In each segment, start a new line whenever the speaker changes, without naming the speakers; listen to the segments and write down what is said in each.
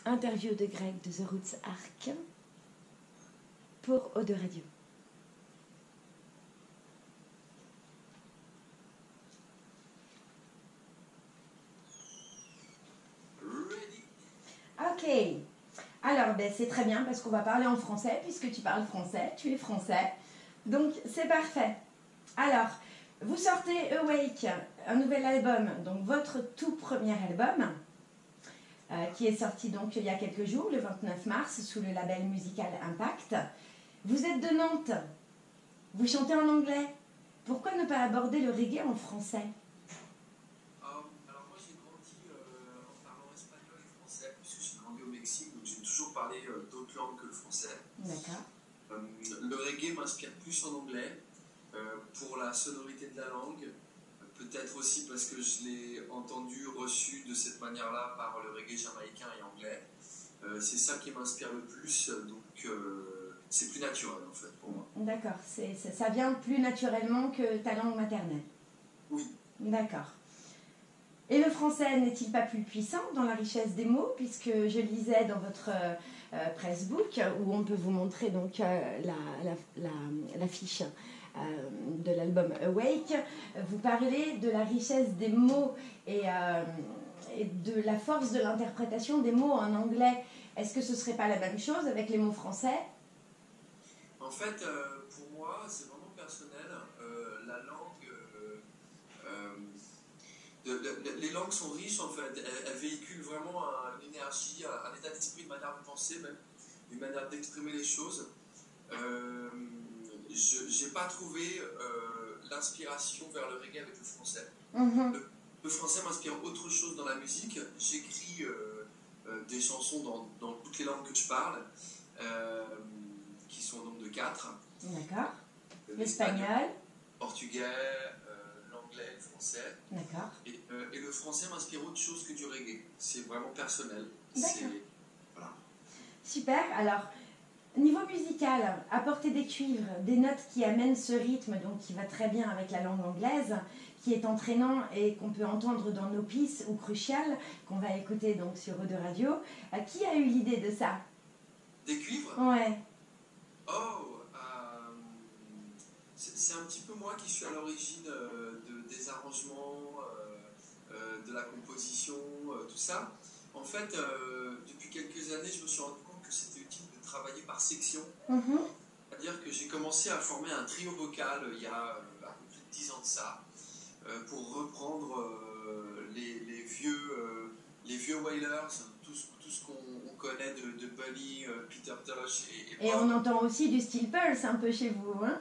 Interview de Greg de The Roots Arc pour Eau de Radio. Ok, alors ben, c'est très bien parce qu'on va parler en français puisque tu parles français, tu es français, donc c'est parfait. Alors, vous sortez Awake, un nouvel album, donc votre tout premier album, qui est sorti donc il y a quelques jours, le 29 mars, sous le label musical Impact. Vous êtes de Nantes, vous chantez en anglais, pourquoi ne pas aborder le reggae en français?
Alors moi j'ai grandi en parlant espagnol et français, puisque j'ai grandi au Mexique, donc j'ai toujours parlé d'autres langues que le français.
D'accord.
Le reggae m'inspire plus en anglais, pour la sonorité de la langue, peut-être aussi parce que je l'ai entendu, reçu de cette manière-là par le reggae jamaïcain et anglais. C'est ça qui m'inspire le plus, donc c'est plus naturel en fait pour moi.
D'accord, ça vient plus naturellement que ta langue maternelle.
Oui.
D'accord. Et le français n'est-il pas plus puissant dans la richesse des mots, puisque je lisais dans votre pressbook, où on peut vous montrer donc l'affiche de l'album Awake, vous parlez de la richesse des mots et de la force de l'interprétation des mots en anglais. Est-ce que ce ne serait pas la même chose avec les mots français?
En fait, pour moi, c'est vraiment personnel. La langue... les langues sont riches en fait, elles véhiculent vraiment une énergie, un état d'esprit, une manière de penser même, une manière d'exprimer les choses. Je n'ai pas trouvé l'inspiration vers le reggae avec le français. Le français m'inspire autre chose dans la musique. J'écris des chansons dans toutes les langues que je parle, qui sont au nombre de 4.
D'accord. L'espagnol,
portugais, l'anglais, le français.
D'accord.
Et le français m'inspire autre chose que du reggae. C'est vraiment personnel. Voilà.
Super. Alors, niveau musical, apporter des cuivres, des notes qui amènent ce rythme, donc qui va très bien avec la langue anglaise, qui est entraînant et qu'on peut entendre dans No Peace ou Crucial, qu'on va écouter donc sur Eau de Radio. Qui a eu l'idée de ça?
Des cuivres?
Ouais.
Oh, c'est un petit peu moi qui suis à l'origine des arrangements, de la composition, tout ça. En fait, depuis quelques années, je me suis rendu compte que c'était utile de travailler par section. C'est-à-dire que j'ai commencé à former un trio vocal il y a un peu plus de 10 ans de ça, pour reprendre les vieux Wailers, tout ce qu'on connaît de Bunny, Peter Tosh
et on entend aussi du Steel Pulse un peu chez vous, hein?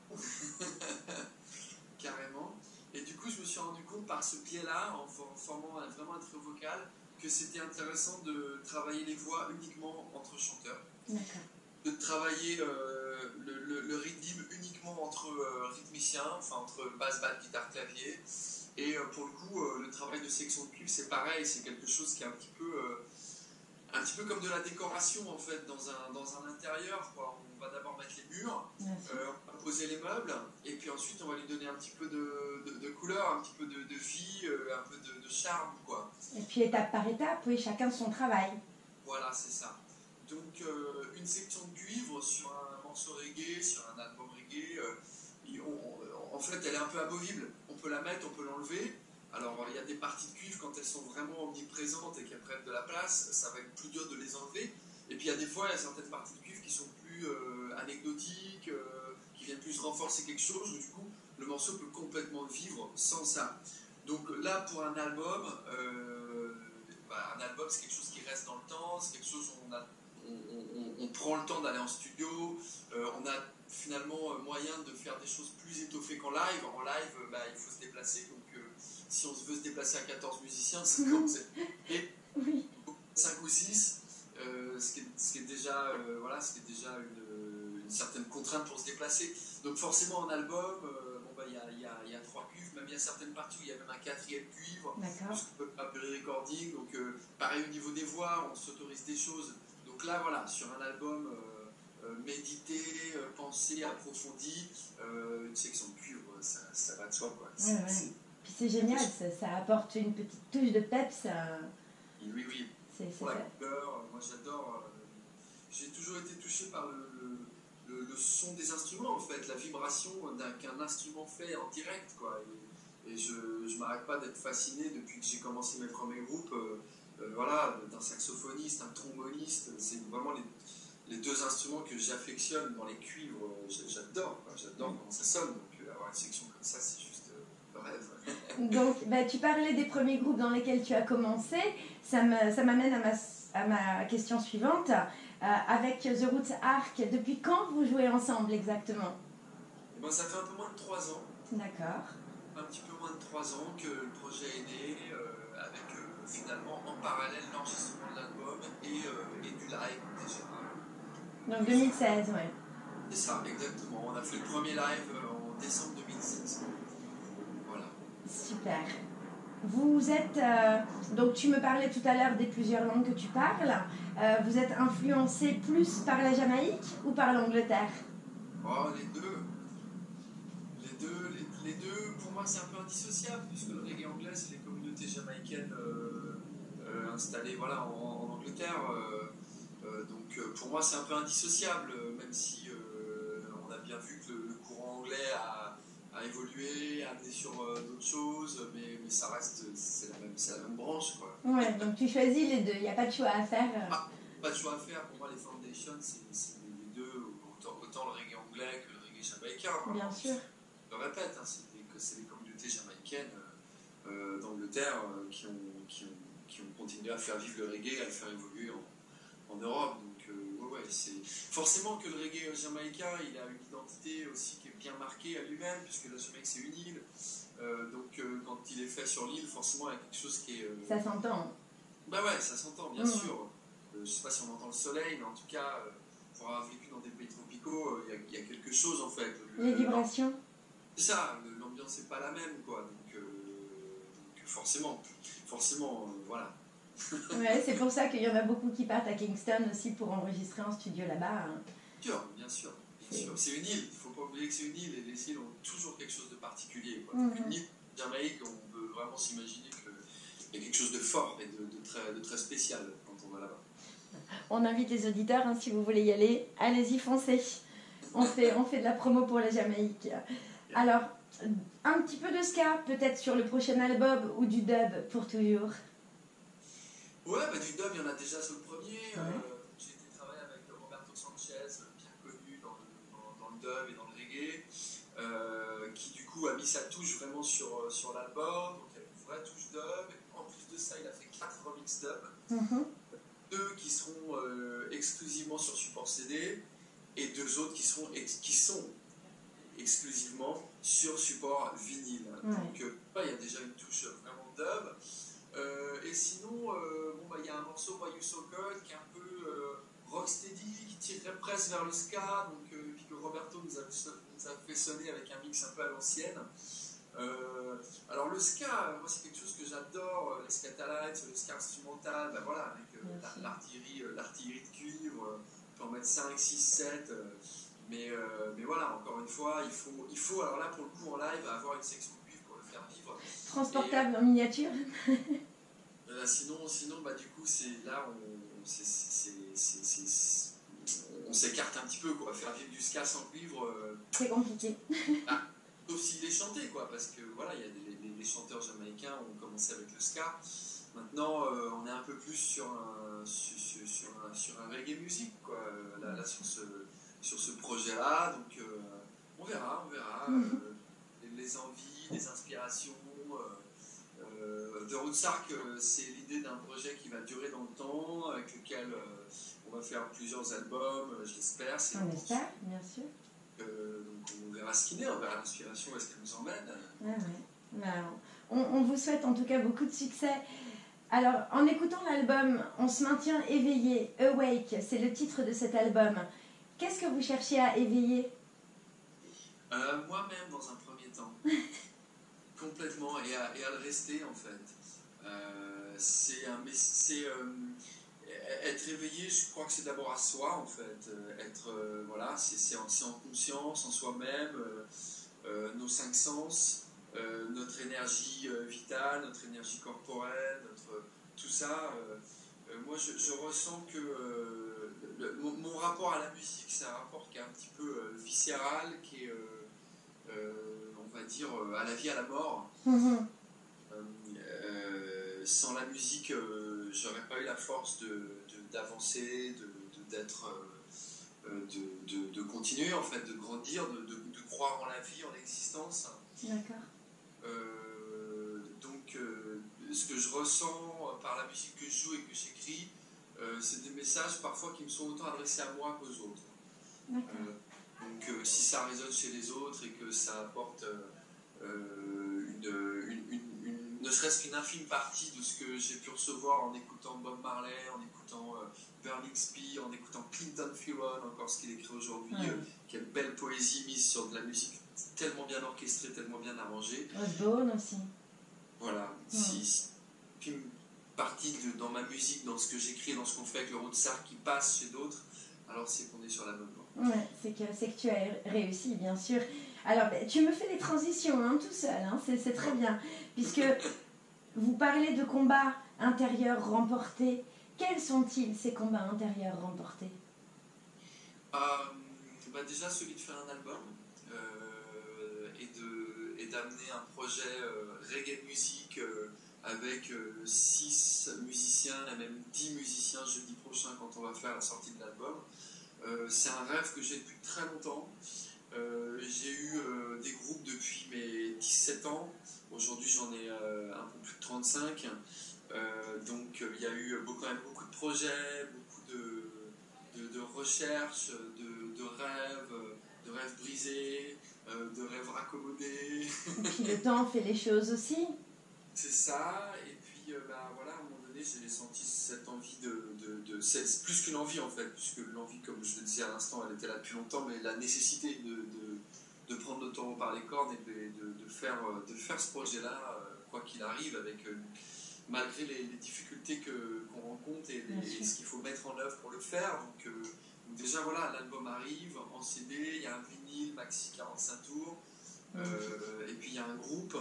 Carrément. Et du coup, je me suis rendu compte par ce biais-là, en formant vraiment un trio vocal, que c'était intéressant de travailler les voix uniquement entre chanteurs.
D'accord.
De travailler le rythme uniquement entre rythmiciens, enfin entre basse, guitare, clavier. Et pour le coup, le travail de section de cuivre, c'est pareil, c'est quelque chose qui est un petit peu comme de la décoration en fait, dans un intérieur, quoi. On va d'abord mettre les murs, on va poser les meubles, et puis ensuite on va lui donner un petit peu de couleur, un petit peu de vie, un peu de charme, quoi.
Et puis étape par étape, oui, chacun son travail.
Voilà, c'est ça. Donc une section de cuivre sur un morceau reggae, sur un album reggae, en fait elle est un peu amovible. On peut la mettre, on peut l'enlever. Alors il y a des parties de cuivre, quand elles sont vraiment omniprésentes et qu'elles prennent de la place, ça va être plus dur de les enlever. Et puis il y a des fois, il y a certaines parties de cuivre qui sont plus anecdotiques, qui viennent plus renforcer quelque chose, où du coup le morceau peut complètement vivre sans ça. Donc là pour un album, un album c'est quelque chose qui reste dans le temps, c'est quelque chose où on prend le temps d'aller en studio, on a finalement moyen de faire des choses plus étoffées qu'en live. En live, il faut se déplacer, donc si on veut se déplacer à 14 musiciens, c'est comme c'est 5 ou 6, ce qui est déjà, une certaine contrainte pour se déplacer. Donc forcément en album, il y a 3 cuivres, même il y a certaines parties où il y a même un 4e cuivre, puisqu'on peut pas appeler recording. Donc pareil au niveau des voix, on s'autorise des choses. Donc là voilà, sur un album médité, pensé, approfondi, une section de cuivre, ça va de soi, quoi.
Puis c'est génial, ça apporte une petite touche de peps.
Oui. pour la couleur. Moi j'adore, j'ai toujours été touché par le son des instruments en fait, la vibration qu'un instrument fait en direct quoi. Et je ne m'arrête pas d'être fasciné depuis que j'ai commencé mes premiers groupes, voilà, d'un saxophoniste, un tromboniste, c'est vraiment les deux instruments que j'affectionne dans les cuivres, j'adore comment ça sonne, donc avoir une section comme ça c'est juste le rêve.
Donc bah, tu parlais des premiers groupes dans lesquels tu as commencé, ça m'amène à ma question suivante. Avec The Roots Arc, depuis quand vous jouez ensemble exactement?
Ben, ça fait un peu moins de 3 ans.
D'accord.
Un petit peu moins de 3 ans que le projet est né, avec finalement en parallèle l'enregistrement de l'album et du live déjà.
Donc 2016, oui.
C'est ça, exactement. On a fait le premier live en décembre 2016. Voilà.
Super. Vous êtes, donc tu me parlais tout à l'heure des plusieurs langues que tu parles, vous êtes influencé plus par la Jamaïque ou par l'Angleterre?
Oh, les deux. Les deux, pour moi, c'est un peu indissociable, puisque le reggae anglais, c'est les communautés jamaïcaines installées voilà, en Angleterre. Donc, pour moi, c'est un peu indissociable, même si on a bien vu que le courant anglais a évolué, a amené sur d'autres choses, mais ça reste, c'est la même branche, quoi.
Ouais, donc tu choisis les deux, il n'y a pas de choix à faire.
Ah, pas de choix à faire. Pour moi, les foundations, c'est les deux, autant le reggae anglais que le reggae jamaïcain.
Bien sûr.
Je le répète, hein, c'est les communautés jamaïcaines d'Angleterre qui ont continué à faire vivre le reggae, à le faire évoluer en Europe. Donc, ouais, c'est forcément que le reggae jamaïcain, il a une identité aussi qui est bien marquée à lui-même, puisque la Jamaïque c'est une île. Donc, quand il est fait sur l'île, forcément, il y a quelque chose qui est.
Ça s'entend.
Bah ouais, ça s'entend, bien sûr. Je sais pas si on entend le soleil, mais en tout cas, pour avoir vécu dans des pays tropicaux, il y a quelque chose en fait.
Les vibrations.
C'est ça, l'ambiance n'est pas la même, quoi. Donc forcément, voilà.
Ouais, c'est pour ça qu'il y en a beaucoup qui partent à Kingston aussi pour enregistrer en studio là-bas.
Bien sûr. C'est une île, il ne faut pas oublier que c'est une île, et les îles ont toujours quelque chose de particulier, quoi. Donc une île Jamaïque, on peut vraiment s'imaginer qu'il y a quelque chose de fort et de très spécial quand on va là-bas.
On invite les auditeurs, hein, si vous voulez y aller, allez-y, foncez. On fait de la promo pour la Jamaïque. Alors, un petit peu de ska, peut-être sur le prochain album, ou du dub pour toujours?
Ouais, bah, du dub, il y en a déjà sur le premier. J'ai été travailler avec Roberto Sanchez, bien connu dans le dub et dans le reggae, qui du coup a mis sa touche vraiment sur l'album. Donc il y a une vraie touche dub. En plus de ça, il a fait 4 remix dub. 2 qui seront exclusivement sur support CD et 2 autres qui sont exclusivement sur support vinyle. Donc il y a déjà une touche vraiment dub. Et sinon, il y a un morceau Why You So Cold qui est un peu rocksteady, qui tirerait presque vers le ska, donc, puis que Roberto nous a fait sonner avec un mix un peu à l'ancienne. Alors le ska, moi c'est quelque chose que j'adore, les scatalites, le ska instrumental, ben voilà, avec l'artillerie de cuivre, on peut en mettre 5, 6, 7, mais voilà, encore une fois, il faut, alors là pour le coup en live, avoir une section de cuivre pour le faire vivre.
Transportable en miniature.
Sinon bah, du coup, on s'écarte un petit peu, quoi. Faire vivre du ska sans cuivre.
C'est compliqué.
Sauf s'il est chanté, quoi, parce que voilà, il y a les chanteurs jamaïcains ont commencé avec le ska. Maintenant, on est un peu plus sur un reggae music, quoi, là sur ce projet-là. Donc, on verra. Les envies, les inspirations. The Roots Arc, c'est l'idée d'un projet qui va durer dans le temps, avec lequel on va faire plusieurs albums, j'espère.
On espère, bien sûr.
Donc on verra ce qu'il est, on verra l'inspiration, où est-ce qu'elle nous emmène.
On vous souhaite en tout cas beaucoup de succès. Alors, en écoutant l'album, on se maintient éveillé. Awake, c'est le titre de cet album. Qu'est-ce que vous cherchez à éveiller?
Moi-même, dans un premier temps. Complètement, et à le rester, en fait. Être éveillé, je crois que c'est d'abord à soi, en fait. Voilà, c'est en conscience, en soi-même, nos 5 sens, notre énergie vitale, notre énergie corporelle, tout ça. Moi, moi je ressens que mon rapport à la musique, c'est un rapport qui est un petit peu viscéral, qui est, on va dire, à la vie, à la mort. Sans la musique, j'aurais pas eu la force d'avancer, d'être, de continuer en fait, de grandir, de croire en la vie, en l'existence.
D'accord.
Donc, ce que je ressens par la musique que je joue et que j'écris, c'est des messages parfois qui me sont autant adressés à moi qu'aux autres. Donc, si ça résonne chez les autres et que ça apporte ne serait-ce qu'une infime partie de ce que j'ai pu recevoir en écoutant Bob Marley, en écoutant Burning Spear, en écoutant Clinton Fearon, encore ce qu'il écrit aujourd'hui, quelle belle poésie mise sur de la musique tellement bien orchestrée, tellement bien arrangée.
Osbourne aussi.
Voilà, si une partie dans ma musique, dans ce que j'écris, dans ce qu'on fait avec le Rootsar qui passe chez d'autres, alors c'est qu'on est sur la bonne voie.
Ouais, c'est que tu as réussi, bien sûr. Alors, tu me fais les transitions tout seul, c'est très bien. Puisque vous parlez de combats intérieurs remportés. Quels sont-ils, ces combats intérieurs remportés?
Déjà, celui de faire un album et d'amener un projet reggae musique avec 6 musiciens et même 10 musiciens jeudi prochain quand on va faire la sortie de l'album. C'est un rêve que j'ai depuis très longtemps. J'ai eu des groupes depuis mes 17 ans. Aujourd'hui, j'en ai un peu plus de 35. Donc, il y a eu quand même beaucoup de projets, beaucoup de recherches, de rêves brisés, de rêves raccommodés.
Et puis le temps fait les choses aussi.
C'est ça. Et puis, voilà, à un moment donné, j'ai senti cette envie c'est plus qu'une envie en fait, puisque l'envie, comme je le disais à l'instant, elle était là depuis longtemps, mais la nécessité de prendre le taureau par les cornes et de faire ce projet-là, quoi qu'il arrive, avec malgré les difficultés qu'on rencontre et ce qu'il faut mettre en œuvre pour le faire. Donc déjà voilà, l'album arrive en CD, il y a un vinyle maxi 45 tours, et puis il y a un groupe.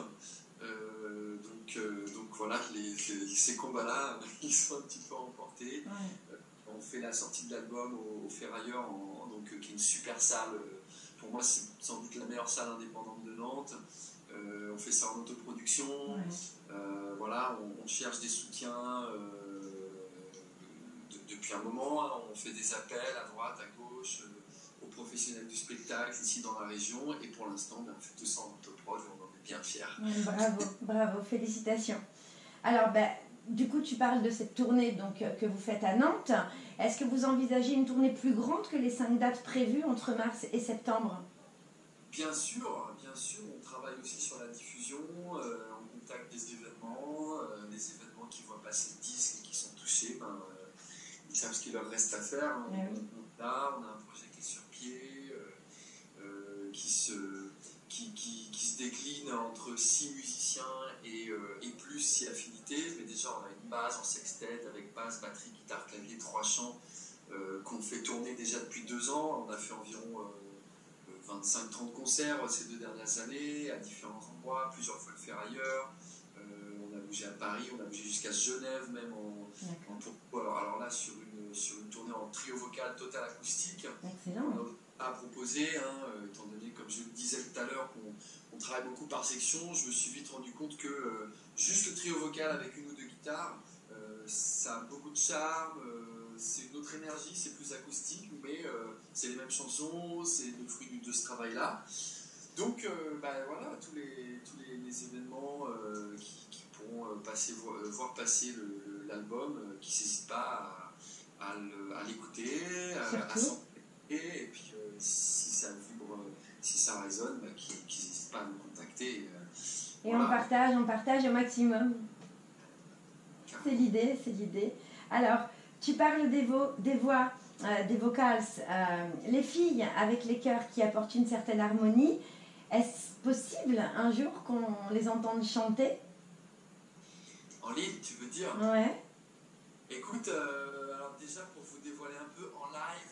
Donc voilà, ces combats-là, ils sont un petit peu emportés. On fait la sortie de l'album au Ferrailleur, qui est une super salle. Pour moi, c'est sans doute la meilleure salle indépendante de Nantes. On fait ça en autoproduction. Voilà, on cherche des soutiens depuis un moment. On fait des appels à droite, à gauche, aux professionnels du spectacle ici dans la région. Et pour l'instant, on fait tout ça en autoprod et on en est bien fiers.
Bravo, félicitations. Alors, du coup, tu parles de cette tournée que vous faites à Nantes. Est-ce que vous envisagez une tournée plus grande que les 5 dates prévues entre mars et septembre?
Bien sûr, on travaille aussi sur la diffusion, on contacte des événements qui voient passer le disque et qui sont touchés, ils savent ce qu'il leur reste à faire. On a un projet qui est sur pied, qui se décline entre 6 musiciens et plus 6 affinités, mais déjà on a une base en sextet avec basse, batterie, guitare, clavier, 3 chants qu'on fait tourner déjà depuis 2 ans. On a fait environ 25-30 concerts ces 2 dernières années, à différents endroits, plusieurs fois le Ferrailleur. On a bougé à Paris, on a bougé jusqu'à Genève, même alors là, sur une tournée en trio vocal total acoustique.
Excellent.
On a proposé, étant donné, comme je le disais tout à l'heure, qu'on travaille beaucoup par section, je me suis vite rendu compte que juste le trio vocal avec une ou 2 guitares, ça a beaucoup de charme. C'est une autre énergie, c'est plus acoustique, mais c'est les mêmes chansons, c'est le fruit de ce travail-là. Donc voilà, tous les événements qui pourront voir passer l'album, qui ne s'hésitent pas à l'écouter, à s'en et puis si ça vibre, si ça résonne, qu'ils n'hésitent pas à nous contacter.
Et voilà. on partage au maximum. C'est l'idée. Alors, tu parles des voix, des vocals, les filles avec les chœurs qui apportent une certaine harmonie. Est-ce possible un jour qu'on les entende chanter?
En ligne, tu veux dire?
Ouais.
Écoute, alors déjà pour vous dévoiler un peu, en live,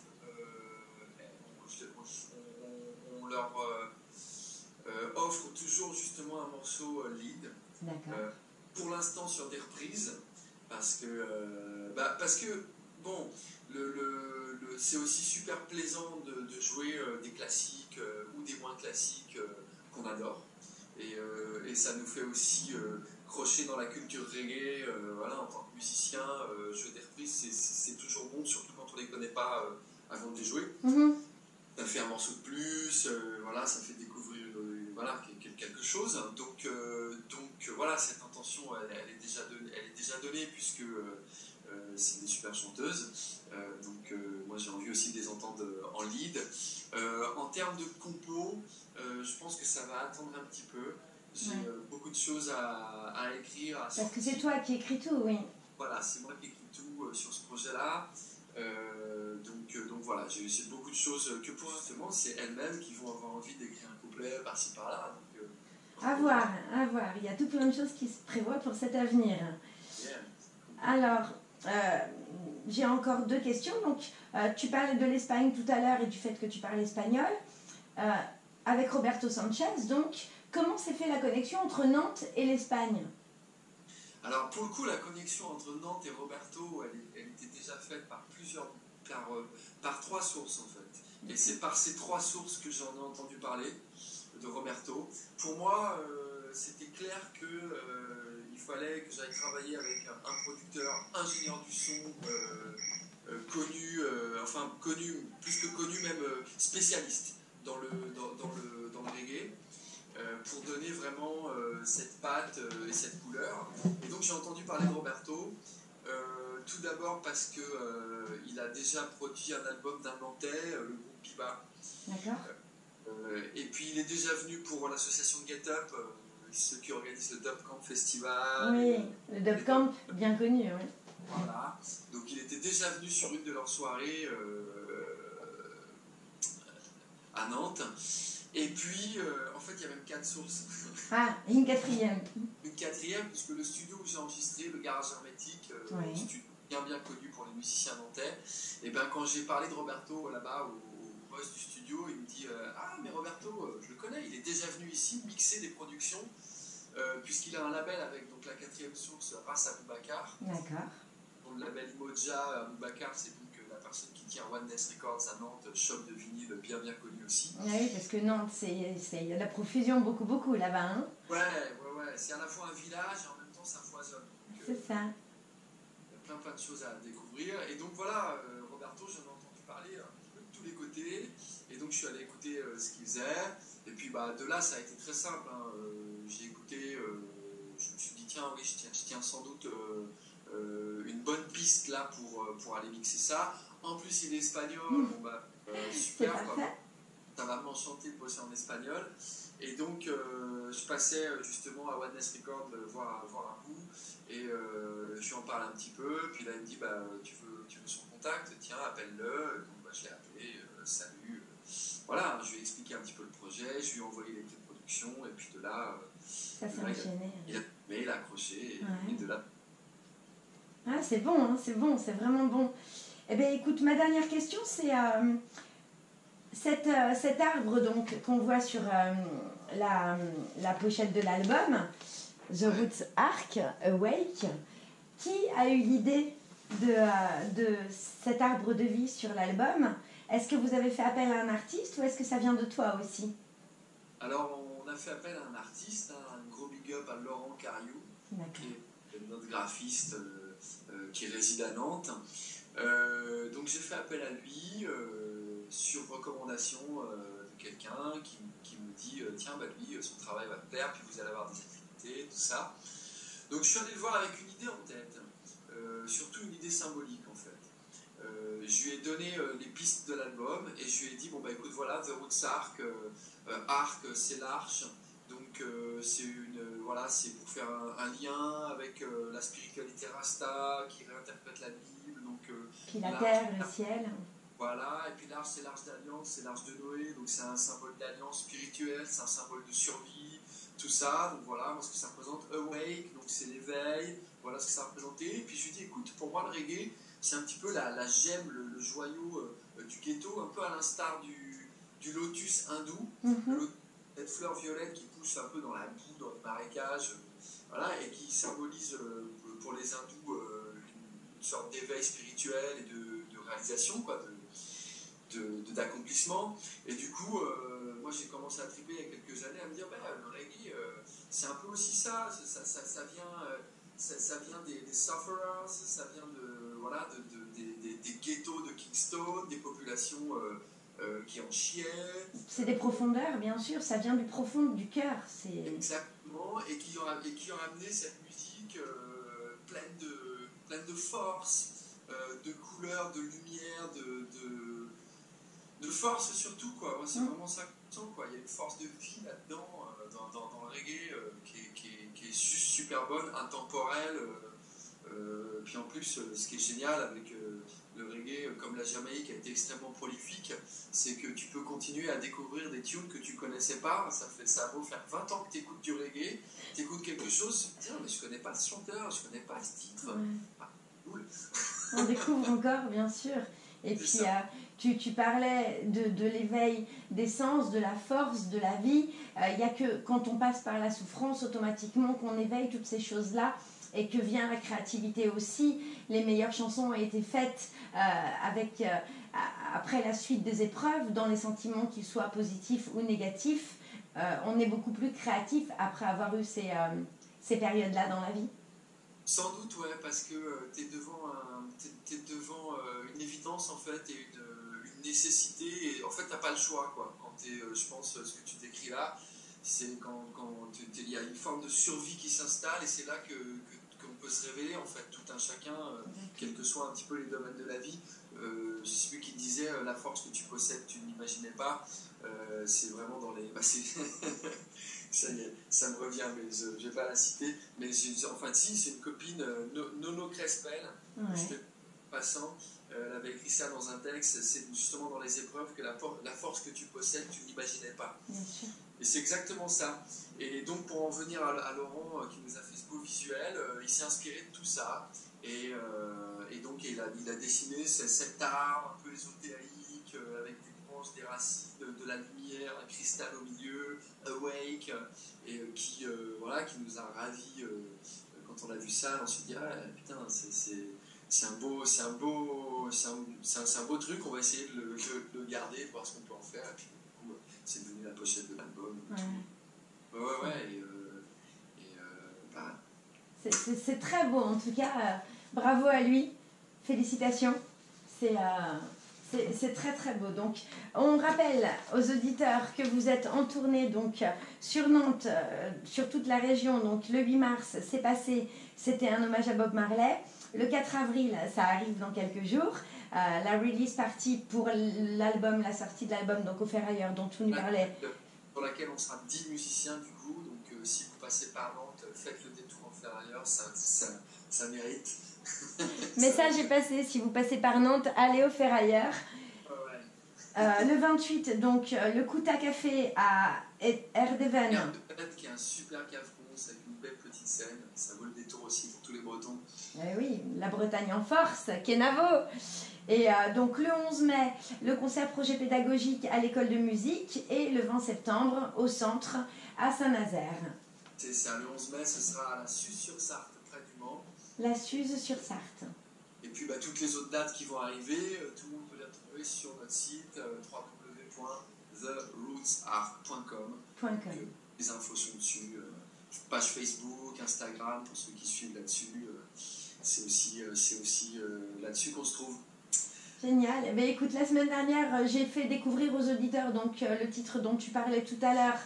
on leur offre toujours justement un morceau lead.
D'accord.
Pour l'instant sur des reprises. Parce que bon, c'est aussi super plaisant de jouer des classiques ou des moins classiques qu'on adore. Et ça nous fait aussi crocher dans la culture reggae. Voilà, en tant que musicien, jouer des reprises, c'est toujours bon, surtout quand on ne les connaît pas avant de les jouer. Ça fait un morceau de plus, voilà, ça fait découvrir voilà, quelque chose. Donc voilà, cette intention, elle est déjà donnée puisque c'est des super chanteuses. Moi j'ai envie aussi de les entendre en lead. En termes de compo, je pense que ça va attendre un petit peu. J'ai beaucoup de choses à écrire.
Parce que c'est toi qui écris tout, oui.
Voilà, c'est moi qui écris tout sur ce projet-là. Donc voilà, j'ai beaucoup de choses que pour justement, c'est elles-mêmes qui vont avoir envie d'écrire un couplet par-ci par-là.
À voir. Il y a tout plein de choses qui se prévoient pour cet avenir.
Yeah.
Alors, j'ai encore 2 questions. Donc, tu parlais de l'Espagne tout à l'heure et du fait que tu parles espagnol. Avec Roberto Sanchez, donc, comment s'est fait la connexion entre Nantes et l'Espagne?
Alors, pour le coup, la connexion entre Nantes et Roberto, elle était déjà faite par 3 sources, en fait. Et c'est par ces 3 sources que j'en ai entendu parler de Roberto. Pour moi, c'était clair qu'il fallait que j'aille travailler avec un producteur, ingénieur du son, connu, plus que connu, même spécialiste dans le reggae. Pour donner vraiment cette patte et cette couleur. Et donc j'ai entendu parler de Roberto, tout d'abord parce qu'il a déjà produit un album d'un Nantais, le groupe Biba.
D'accord.
Et puis il est déjà venu pour l'association Get Up, ceux qui organisent le Dub Camp Festival.
Oui, le Dub Camp, bien connu, oui.
Voilà, donc il était déjà venu sur une de leurs soirées à Nantes. Et puis, en fait, il y a même 4 sources.
Ah, une 4e.
Une 4e, puisque le studio où j'ai enregistré, le Garage Hermétique, un studio bien connu pour les musiciens nantais, et ben quand j'ai parlé de Roberto là-bas au boss du studio, il me dit ah, mais Roberto, je le connais, il est déjà venu ici mixer des productions, puisqu'il a un label avec donc, la 4e source, Ras Aboubacar.
D'accord.
Donc, le label Moja Aboubacar, c'est donc la personne qui tient Oneness Records à Nantes, shop de vinyle bien connu aussi.
Oui, parce que Nantes, il y a de la profusion beaucoup là-bas. Hein.
Ouais, c'est à la fois un village et en même temps ça foisonne.
C'est ça.
Il y a plein de choses à découvrir. Et donc voilà, Roberto, j'en ai entendu parler un petit peu de tous les côtés. Et donc je suis allé écouter ce qu'il faisait. Et puis de là, ça a été très simple. Hein. J'ai écouté, je me suis dit, tiens, oui, je tiens sans doute une bonne piste là pour aller mixer ça. En plus, il est espagnol. Super. Ça va m'enchanter de bosser en espagnol. Et donc, je passais justement à Oneness Records voir un bout. Et je lui en parle un petit peu. Puis là, il me dit tu veux son contact? Tiens, appelle-le. Donc, je l'ai appelé. Salut. Voilà, je lui ai expliqué un petit peu le projet. Je lui ai envoyé les clés de production. Et puis de là,
ça s'est enchaîné.
Il a accroché. Et de là.
Ah, c'est bon, hein, c'est vraiment bon. Eh bien, écoute, ma dernière question, c'est cet arbre donc qu'on voit sur la pochette de l'album, The Roots Arc Awake. Qui a eu l'idée de cet arbre de vie sur l'album? Est-ce que vous avez fait appel à un artiste ou est-ce que ça vient de toi aussi?
Alors, on a fait appel à un artiste, un gros big up à Laurent Cariou, qui est notre graphiste qui réside à Nantes. Donc j'ai fait appel à lui sur recommandation de quelqu'un qui me dit tiens, lui, son travail va te plaire, puis vous allez avoir des activités, tout ça. Donc je suis allé le voir avec une idée en tête, surtout une idée symbolique en fait. Je lui ai donné les pistes de l'album et je lui ai dit écoute, voilà, The Roots Arc, Arc c'est l'arche. Donc c'est pour faire un lien avec la spiritualité Rasta qui réinterprète la Bible. Donc,
puis la terre, le ciel.
Voilà, et puis l'arche c'est l'arche d'alliance, c'est l'arche de Noé, donc c'est un symbole d'alliance spirituelle, c'est un symbole de survie, tout ça. Donc voilà, moi ce que ça représente, Awake, donc c'est l'éveil, voilà ce que ça représentait. Et puis je lui ai dit écoute, pour moi le reggae, c'est un petit peu la gemme, le joyau du ghetto, un peu à l'instar du lotus hindou. Cette fleur violette qui pousse un peu dans la boue, dans le marécage, voilà, et qui symbolise pour les hindous une sorte d'éveil spirituel et de réalisation, quoi, d'accomplissement. Et du coup, moi j'ai commencé à triper il y a quelques années à me dire, le reggae, c'est un peu aussi ça vient des sufferers, ça vient voilà, des ghettos de Kingston, des populations qui en chiaient.
C'est des profondeurs, bien sûr, ça vient du profond du cœur.
Exactement, et qui ont amené cette musique pleine de force, de couleurs, de lumière, de force surtout, quoi. C'est vraiment ça qu'on sent, quoi. Il y a une force de vie là-dedans, dans le reggae, qui est juste super bonne, intemporelle. Puis en plus, ce qui est génial avec le reggae, comme la Jamaïque a été extrêmement prolifique, c'est que tu peux continuer à découvrir des tunes que tu connaissais pas. Ça a beau faire 20 ans que tu écoutes du reggae, tu écoutes quelque chose, tu te dis, mais je connais pas ce chanteur, je connais pas ce titre. Cool.
On découvre encore, bien sûr. Et puis, tu parlais de l'éveil des sens, de la force, de la vie. Il n'y a que quand on passe par la souffrance, automatiquement, qu'on éveille toutes ces choses-là et que vient la créativité aussi. Les meilleures chansons ont été faites après la suite des épreuves, dans les sentiments, qu'ils soient positifs ou négatifs. On est beaucoup plus créatif après avoir eu ces périodes-là dans la vie.
Sans doute, ouais, parce que t'es devant une évidence, en fait, et une nécessité, et en fait, t'as pas le choix, quoi. Quand je pense, ce que tu décris là, c'est quand il y a une forme de survie qui s'installe, et c'est là qu'on peut se révéler, en fait, tout un chacun, quels que soient un petit peu les domaines de la vie. Je sais plus qui disait, la force que tu possèdes, tu n'imaginais pas, c'est vraiment dans les... Ça y est, ça me revient, mais je ne vais pas la citer. Mais c'est une copine, Nono Crespel, je passant, elle avait écrit ça dans un texte. C'est justement dans les épreuves que la force que tu possèdes, tu n'imaginais pas. Et c'est exactement ça. Et donc, pour en venir à Laurent, qui nous a fait ce beau visuel, il s'est inspiré de tout ça. Et donc, il a dessiné cet art un peu ésotérique, avec des branches, des racines, de la lumière, un cristal au milieu, Awake, et qui nous a ravis. Quand on a vu ça, on s'est dit, putain, c'est un beau truc, on va essayer de le garder, de voir ce qu'on peut en faire. Et puis, du coup, c'est devenu la pochette de l'album.
C'est très beau, en tout cas, bravo à lui, félicitations. C'est très très beau. Donc, on rappelle aux auditeurs que vous êtes en tournée donc, sur Nantes, sur toute la région. Donc, le 8 mars, c'était un hommage à Bob Marley. Le 4 avril, ça arrive dans quelques jours. La release party pour l'album, la sortie de l'album, donc au Ferrailleur, dont tu nous parlais.
Dans laquelle on sera 10 musiciens du coup. Donc, si vous passez par Nantes, faites le détour en Ferrailleur, ça mérite.
Message est passé, si vous passez par Nantes, allez au Ferrailleur. Le 28, donc le Kuta Café à Erdeven.
Qui est un super café-ronce avec une belle petite scène. Ça vaut le détour aussi pour tous les Bretons.
Oui, la Bretagne en force, Kenavo. Et donc le 11 mai, le concert projet pédagogique à l'école de musique. Et le 20 septembre, au centre, à Saint-Nazaire.
C'est ça, le 11 mai, ce sera à la Suze-sur-Sarthe, près du Mans.
La Suze-sur-Sarthe.
Et puis toutes les autres dates qui vont arriver, tout le monde peut les retrouver sur notre site www.therootsart.com. Les infos sont dessus, page Facebook, Instagram, pour ceux qui suivent là-dessus. C'est aussi là-dessus qu'on se trouve.
Génial. Eh bien, écoute, la semaine dernière, j'ai fait découvrir aux auditeurs donc, le titre dont tu parlais tout à l'heure,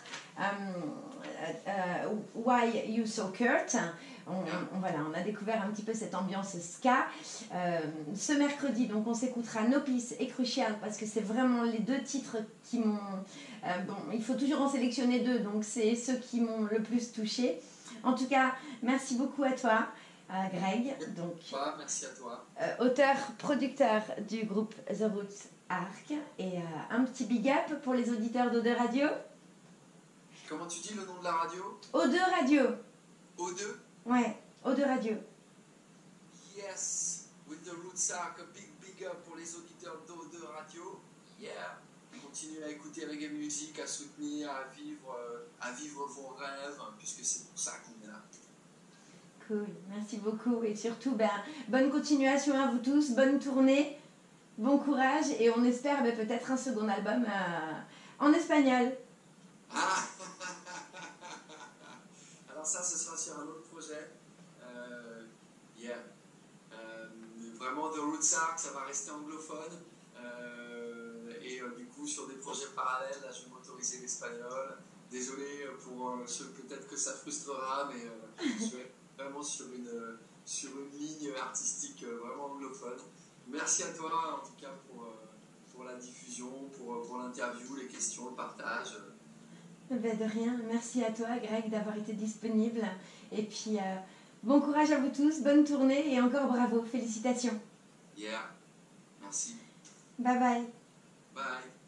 Why You So Kurt. On a découvert un petit peu cette ambiance ska. Ce mercredi, donc, on s'écoutera No Peace et Crucial parce que c'est vraiment les deux titres qui m'ont... il faut toujours en sélectionner deux, donc c'est ceux qui m'ont le plus touché. En tout cas, merci beaucoup à toi. Greg, donc,
merci à toi.
Auteur-producteur du groupe The Roots Arc, et un petit big up pour les auditeurs d'O2 Radio.
Comment tu dis le nom de la radio?
O2 Radio.
O2?
Ouais, O2 Radio.
Yes, with The Roots Arc, a big up pour les auditeurs d'O2 Radio. Yeah. Continuez à écouter reggae music, à soutenir, à vivre vos rêves, puisque c'est pour ça qu'on est là.
Cool, merci beaucoup. Et surtout, bonne continuation à vous tous, bonne tournée, bon courage. Et on espère peut-être un second album en espagnol.
Ah Alors ça, ce sera sur un autre projet. Yeah. Vraiment, The Roots Arc, ça va rester anglophone. Du coup, sur des projets parallèles, là, je vais m'autoriser l'espagnol. Désolé pour ceux peut-être que ça frustrera, mais je suis vraiment sur une ligne artistique vraiment anglophone. Merci à toi, en tout cas, pour la diffusion, pour l'interview, les questions, le partage.
De rien, merci à toi, Greg, d'avoir été disponible. Et puis, bon courage à vous tous, bonne tournée et encore bravo, félicitations.
Yeah, merci.
Bye bye.
Bye.